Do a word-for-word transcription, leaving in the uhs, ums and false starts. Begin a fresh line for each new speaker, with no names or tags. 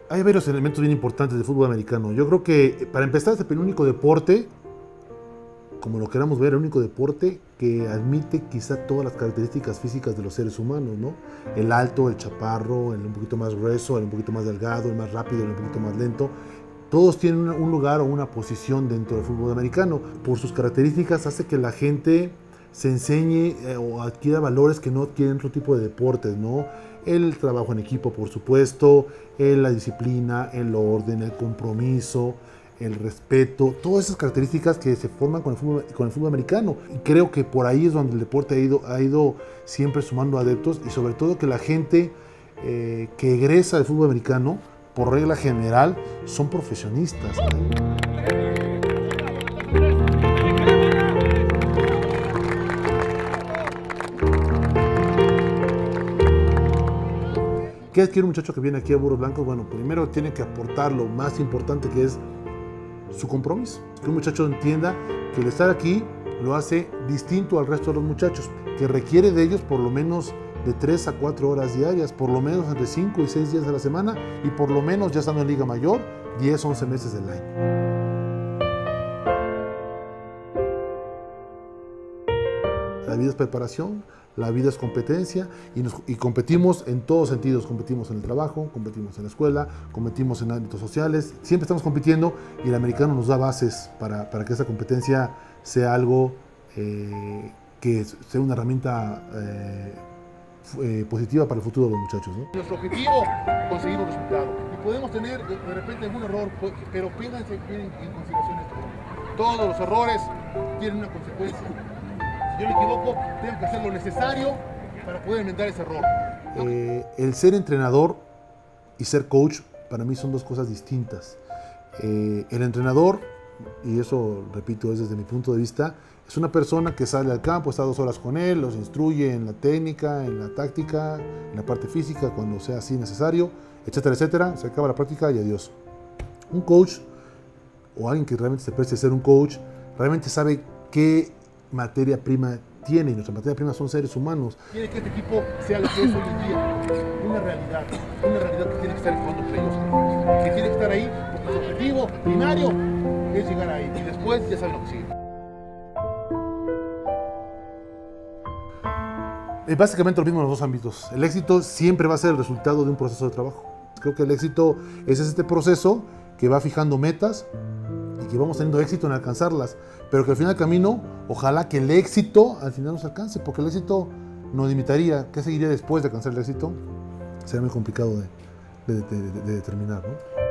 Hay varios elementos bien importantes del fútbol americano. Yo creo que, para empezar, es el único deporte, como lo queramos ver, el único deporte que admite quizá todas las características físicas de los seres humanos, ¿no? El alto, el chaparro, el un poquito más grueso, el un poquito más delgado, el más rápido, el un poquito más lento. Todos tienen un lugar o una posición dentro del fútbol americano. Por sus características hace que la gente se enseñe eh, o adquiera valores que no adquieren otro tipo de deportes, ¿no? El trabajo en equipo, por supuesto, el, la disciplina, el orden, el compromiso, el respeto, todas esas características que se forman con el fútbol, con el fútbol americano. Y creo que por ahí es donde el deporte ha ido, ha ido siempre sumando adeptos, y sobre todo que la gente eh, que egresa del fútbol americano, por regla general, son profesionistas, ¿no? ¿Qué adquiere un muchacho que viene aquí a Burros Blancos? Bueno, primero tiene que aportar lo más importante, que es su compromiso. Que un muchacho entienda que el estar aquí lo hace distinto al resto de los muchachos, que requiere de ellos por lo menos de tres a cuatro horas diarias, por lo menos entre cinco y seis días de la semana, y por lo menos, ya estando en Liga Mayor, diez, once meses del año. La vida es preparación, la vida es competencia, y, nos, y competimos en todos sentidos. Competimos en el trabajo, competimos en la escuela, competimos en ámbitos sociales, siempre estamos compitiendo, y el americano nos da bases para, para que esa competencia sea algo eh, que sea una herramienta eh, eh, positiva para el futuro de los muchachos, ¿no?
Nuestro objetivo, conseguir un resultado, y podemos tener de, de repente algún error, pero pénganse bien en, en consideración esto. Todos los errores tienen una consecuencia. Si yo me equivoco, tengo que hacer lo necesario para poder enmendar ese error.
Eh, el ser entrenador y ser coach, para mí son dos cosas distintas. Eh, el entrenador, y eso repito es desde mi punto de vista, es una persona que sale al campo, está dos horas con él, los instruye en la técnica, en la táctica, en la parte física, cuando sea así necesario, etcétera, etcétera. Se acaba la práctica y adiós. Un coach, o alguien que realmente se preste a ser un coach, realmente sabe qué materia prima tiene, y nuestra materia prima son seres humanos.
Quiere que este equipo sea lo que es hoy en día, una realidad, una realidad que tiene que estar en fondo playoffs, que tiene que estar ahí, porque su objetivo primario es llegar ahí, y después ya saben lo que sigue.
Es básicamente lo mismo en los dos ámbitos. El éxito siempre va a ser el resultado de un proceso de trabajo. Creo que el éxito es este proceso que va fijando metas y que vamos teniendo éxito en alcanzarlas, pero que al final del camino, ojalá que el éxito al final nos alcance, porque el éxito nos limitaría. ¿Qué seguiría después de alcanzar el éxito? Sería muy complicado de, de, de, de determinar, ¿no?